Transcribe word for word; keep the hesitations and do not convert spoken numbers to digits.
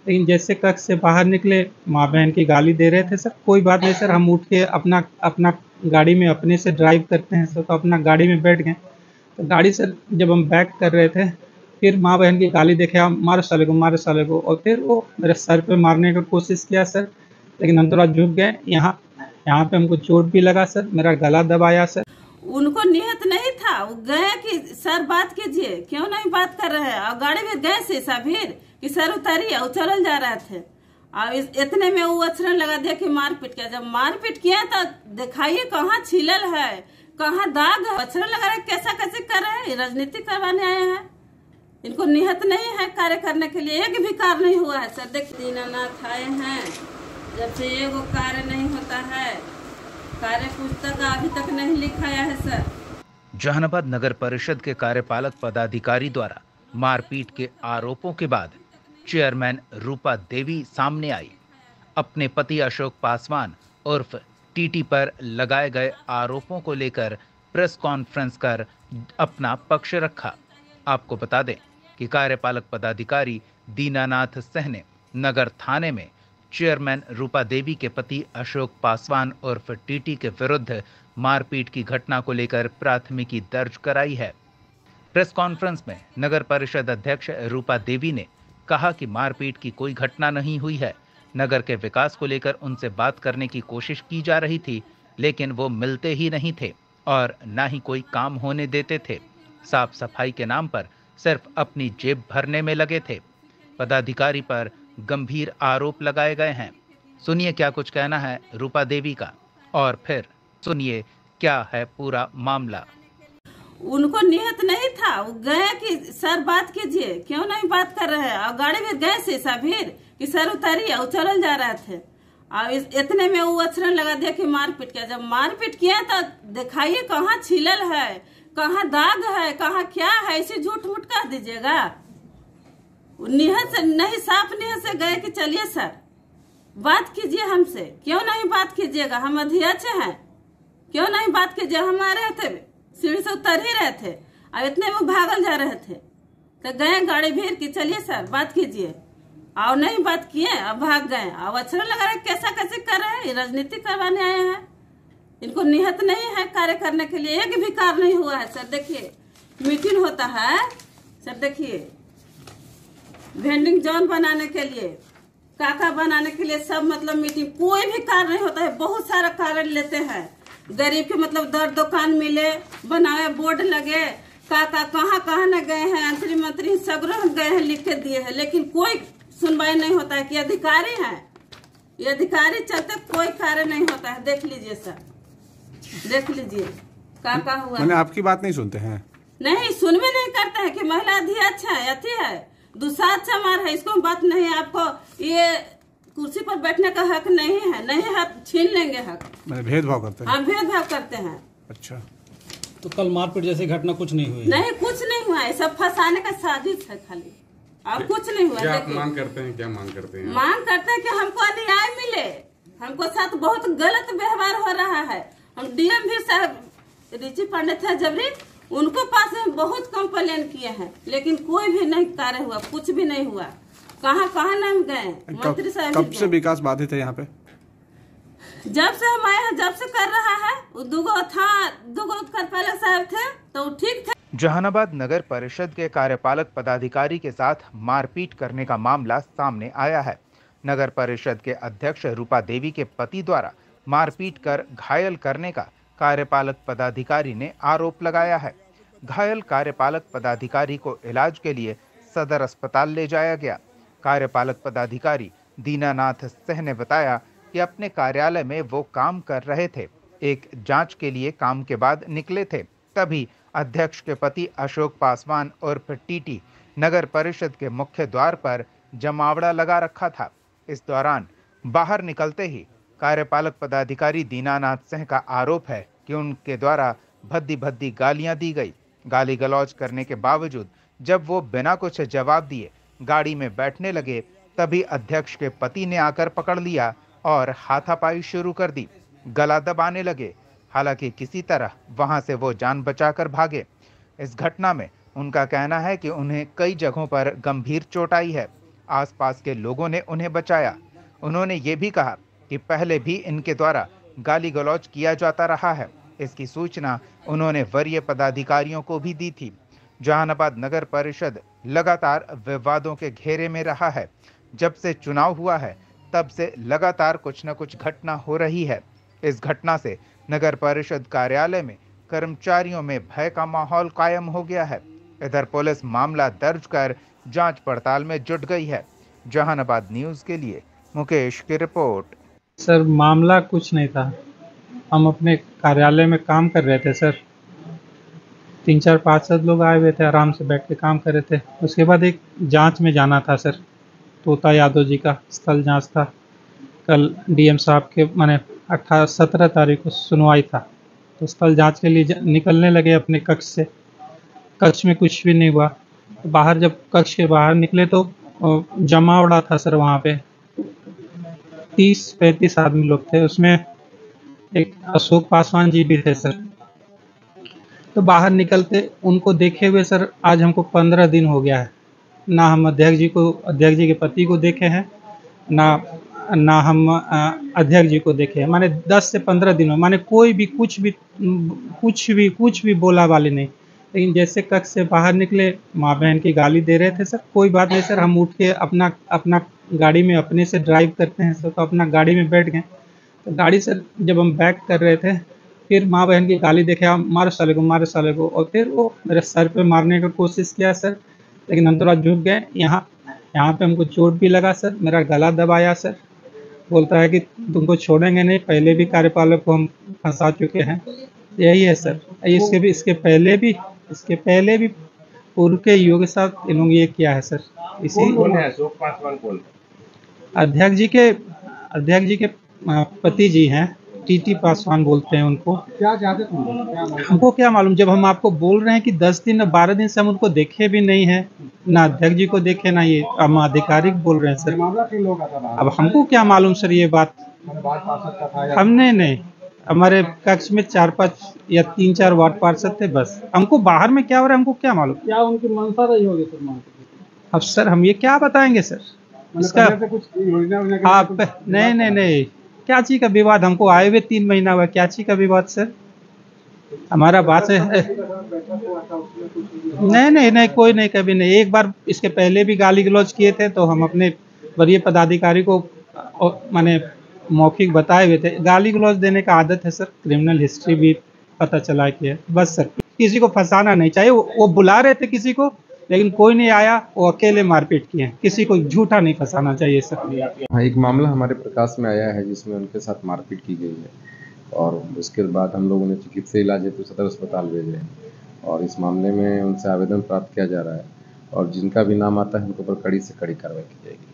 लेकिन जैसे कक्ष से बाहर निकले, माँ-बहन की गाली दे रहे थे सर, कोई बात नहीं सर, हम उठ के अपना अपना गाड़ी में अपने से ड्राइव करते हैं सर, तो अपना गाड़ी में बैठ गए। तो गाड़ी से जब हम बैक कर रहे थे, फिर माँ-बहन की गाली देखे हम मारो साले को, मारो साले को, और फिर वो मेरे सर पे मारने का कोशिश किया सर, लेकिन हम थोड़ा झुक गए। यहाँ यहाँ पे हमको चोट भी लगा सर, मेरा गला दबाया सर। उनको नियत नहीं था, वो गए कि सर बात कीजिए, क्यों नहीं बात कर रहे हैं, और गाड़ी में गए शीशा भीर कि सर उतारिए, और चलल जा रहे थे। और इतने में वो अचरन लगा दिया कि मारपीट किया। जब मारपीट किया तो दिखाइए कहाँ छीलल है, कहाँ दाग है, अचरन लगा रहे, कैसा कैसे कर रहे हैं, राजनीति करवाने आए हैं। इनको नियत नहीं है कार्य करने के लिए, एक भी कार्य नहीं हुआ है सर। देखिए दीनानाथ आए हैं, जब से ये वो कार्य नहीं होता है, कार्य पुस्तक अभी तक नहीं लिखाया है सर। जहानाबाद नगर परिषद के कार्यपालक पदाधिकारी द्वारा मारपीट के आरोपों के बाद चेयरमैन रूपा देवी सामने आई। अपने पति अशोक पासवान उर्फ टीटी पर लगाए गए आरोपों को लेकर प्रेस कॉन्फ्रेंस कर अपना पक्ष रखा। आपको बता दें कि कार्यपालक पदाधिकारी दीनानाथ सिंह ने नगर थाने में चेयरमैन रूपा देवी के पति अशोक पासवान उर्फ टीटी के विरुद्ध मारपीट की घटना को लेकर प्राथमिकी दर्ज कराई है। प्रेस कॉन्फ्रेंस में नगर परिषद अध्यक्ष रूपा देवी ने कहा कि मारपीट की कोई घटना नहीं हुई है। नगर के विकास को लेकर उनसे बात करने की कोशिश की जा रही थी, लेकिन वो मिलते ही नहीं थे और न ही कोई काम होने देते थे। साफ सफाई के नाम पर सिर्फ अपनी जेब भरने में लगे थे। पदाधिकारी पर गंभीर आरोप लगाए गए हैं। सुनिए क्या कुछ कहना है रूपा देवी का, और फिर सुनिए क्या है पूरा मामला। उनको नियत नहीं था, वो गए कि सर बात कीजिए, क्यों नहीं बात कर रहे हैं, और गाड़ी में गए शीशा भीर कि सर उतारिए, और चलल जा रहे थे। और इतने में वो अचरन लगा दिया कि मारपीट किया। जब मारपीट किया तो दिखाइए कहाँ छीलल है, कहाँ दाग है, कहाँ क्या है, ऐसे झूठ मूठ कह दीजिएगा। नियत से नहीं, साफ नियत से गए कि चलिए सर बात कीजिए हमसे, क्यों नहीं बात कीजिएगा, हम अध्यक्ष हैं, क्यों नहीं बात कीजिए। हम आ रहे थे, सीढ़ी से उतर ही रहे थे, और इतने में भागल जा रहे थे, तो गए गाड़ी भीड़ की चलिए सर बात कीजिए, और नहीं बात किए, अब भाग गए। अब अचरन लगा रहे, कैसा कैसे कर रहे हैं, राजनीति करवाने आए हैं। इनको नियत नहीं है कार्य करने के लिए, एक भी कार्य नहीं हुआ है सर। देखिए मीटिंग होता है सर, देखिए वेंडिंग जोन बनाने के लिए, काका बनाने के लिए, सब मतलब मीटिंग, कोई भी कार्य नहीं होता है। बहुत सारा कार्य लेते हैं, गरीब के मतलब दर दुकान मिले, बनावे, बोर्ड लगे, काका कहाँ कहाँ न गए हैं, मंत्री मंत्री सगरों गए हैं, लिख के दिए हैं, लेकिन कोई सुनवाई नहीं होता है कि अधिकारी है, ये अधिकारी चलते कोई कार्य नहीं होता है। देख लीजिए सर, देख लीजिए काका हुआ। मैंने आपकी बात नहीं सुनते हैं, नहीं सुनवे नहीं करते हैं कि महिला अध्यक्ष है, अति है, दूसरा समार है, इसको बात नहीं है। आपको ये कुर्सी पर बैठने का हक नहीं है, नहीं है, छीन लेंगे हक। मैंने भेदभाव करते हैं। हाँ भेदभाव करते हैं। अच्छा, तो कल मारपीट जैसी घटना कुछ नहीं हुई? नहीं कुछ नहीं हुआ है, सब फंसाने का साजिश है खाली, और कुछ नहीं हुआ। क्या आप मांग करते हैं, क्या मांग करते हैं? मांग करते हैं कि हमको न्याय मिले, हमको साथ बहुत गलत व्यवहार हो रहा है। हम डीएम भी साहब रिची पांडे थे जबरी, उनको पास में बहुत कंप्लेन किए हैं, लेकिन कोई भी नहीं कार्य हुआ, कुछ भी नहीं हुआ। कहाँ कहाँ नहीं गए मंत्री साहब। कब से विकास बाधित है यहाँ पे? जब से हम आए हैं, जब से कर रहा है। दुगो था, दुगो कार्यपालक साहब थे तो ठीक थे। जहानाबाद नगर परिषद के कार्यपालक पदाधिकारी के साथ मारपीट करने का मामला सामने आया है। नगर परिषद के अध्यक्ष रूपा देवी के पति द्वारा मारपीट कर घायल करने का कार्यपालक पदाधिकारी ने आरोप लगाया है। घायल कार्यपालक पदाधिकारी को इलाज के लिए सदर अस्पताल ले जाया गया। कार्यपालक पदाधिकारी दीनानाथ सिंह ने बताया कि अपने कार्यालय में वो काम कर रहे थे, एक जांच के लिए काम के बाद निकले थे, तभी अध्यक्ष के पति अशोक पासवान उर्फ टीटी नगर परिषद के मुख्य द्वार पर जमावड़ा लगा रखा था। इस दौरान बाहर निकलते ही कार्यपालक पदाधिकारी दीनानाथ सिंह का आरोप है कि उनके द्वारा भद्दी भद्दी गालियां दी गई। गाली गलौज करने के बावजूद जब वो बिना कुछ जवाब दिए गाड़ी में बैठने लगे, तभी अध्यक्ष के पति ने आकर पकड़ लिया और हाथापाई शुरू कर दी, गला दबाने लगे। हालांकि किसी तरह वहां से वो जान बचाकर भागे। इस घटना में उनका कहना है कि उन्हें कई जगहों पर गंभीर चोट आई है। आसपास के लोगों ने उन्हें बचाया। उन्होंने ये भी कहा कि पहले भी इनके द्वारा गाली गलौज किया जाता रहा है। इसकी सूचना उन्होंने वरीय पदाधिकारियों को भी दी थी। जहानाबाद नगर परिषद लगातार विवादों के घेरे में रहा है। जब से चुनाव हुआ है तब से लगातार कुछ न कुछ घटना हो रही है। इस घटना से नगर परिषद कार्यालय में कर्मचारियों में भय का माहौल कायम हो गया है। इधर पुलिस मामला दर्ज कर जांच पड़ताल में जुट गई है। जहानाबाद न्यूज के लिए मुकेश की रिपोर्ट। सर मामला कुछ नहीं था, हम अपने कार्यालय में काम कर रहे थे सर। तीन चार पाँच सात लोग आए हुए थे, आराम से बैठ के काम कर रहे थे। उसके बाद एक जांच में जाना था सर, तोता यादव जी का स्थल जांच था। कल डीएम साहब के माने अट्ठारह सत्रह तारीख को सुनवाई था, तो स्थल जांच के लिए निकलने लगे अपने कक्ष से। कक्ष में कुछ भी नहीं हुआ। बाहर जब कक्ष के बाहर निकले तो जमावड़ा था सर, वहाँ पे तीस पैंतीस आदमी लोग थे। उसमें एक अशोक पासवान जी भी थे सर। तो बाहर निकलते उनको देखे हुए सर आज हमको पंद्रह दिन हो गया है। ना हम अध्यक्ष जी को अध्यक्ष जी के पति को देखे हैं, ना ना हम अध्यक्ष जी को देखे हैं। माने दस से पंद्रह दिनों माने कोई भी कुछ भी कुछ भी कुछ भी बोला वाले नहीं। लेकिन जैसे कक्ष से बाहर निकले माँ बहन की गाली दे रहे थे सर। कोई बात नहीं सर, हम उठ के अपना अपना गाड़ी में अपने से ड्राइव करते हैं सर, तो अपना गाड़ी में बैठ गए। तो गाड़ी से जब हम बैक कर रहे थे फिर माँ बहन की गाली देखे, हम मारो साले को मारो साले को, और फिर वो मेरे सर पे मारने का कोशिश किया सर, लेकिन हम थोड़ा झुक गए। यहाँ यहाँ पे हमको चोट भी लगा सर, मेरा गला दबाया सर। बोलता है कि तुमको छोड़ेंगे नहीं, पहले भी कार्यपालक को हम फंसा चुके हैं। यही है सर। इसके भी इसके पहले भी इसके पहले भी पूर्व के युग के साथ इन लोग ये किया है सर। इसी अध्यक्ष जी के अध्यक्ष जी के पति जी हैं, टीटी पासवान बोलते हैं उनको। क्या चाहते तुम? हमको क्या मालूम, जब हम आपको बोल रहे हैं कि दस दिन बारह दिन से हम उनको देखे भी नहीं है, ना अध्यक्ष जी को देखे, ना ये हम आधिकारिक बोल रहे हैं सर। मामला किन लोगों का था? अब हमको क्या मालूम सर ये बात। हमने नहीं, हमारे कक्ष में चार पाँच या तीन चार वार्ड पार्षद थे बस। हमको बाहर में क्या हो रहा है हमको क्या मालूम। क्या उनकी मंशा रही होगी सर? अब सर हम ये क्या बताएंगे सर इसका। आप नहीं नहीं नहीं क्या चीज का विवाद, हमको आए हुए तीन महीना हुआ, क्या चीज का विवाद सर। हमारा बात है नहीं नहीं नहीं कोई नहीं, कभी नहीं। एक बार इसके पहले भी गाली गलौज किए थे तो हम अपने वरीय पदाधिकारी को माने मौखिक बताए हुए थे। गाली गलौज देने का आदत है सर, क्रिमिनल हिस्ट्री भी पता चला कि है बस सर। किसी को फंसाना नहीं चाहिए। वो बुला रहे थे किसी को, लेकिन कोई नहीं आया, वो अकेले मारपीट किए। किसी को झूठा नहीं फंसाना चाहिए सर। हाँ, एक मामला हमारे प्रकाश में आया है जिसमें उनके साथ मारपीट की गई है, और उसके बाद हम लोगों ने चिकित्सा इलाज हेतु सदर अस्पताल भेजे हैं, और इस मामले में उनसे आवेदन प्राप्त किया जा रहा है, और जिनका भी नाम आता है उनके ऊपर कड़ी से कड़ी कार्रवाई की जाएगी।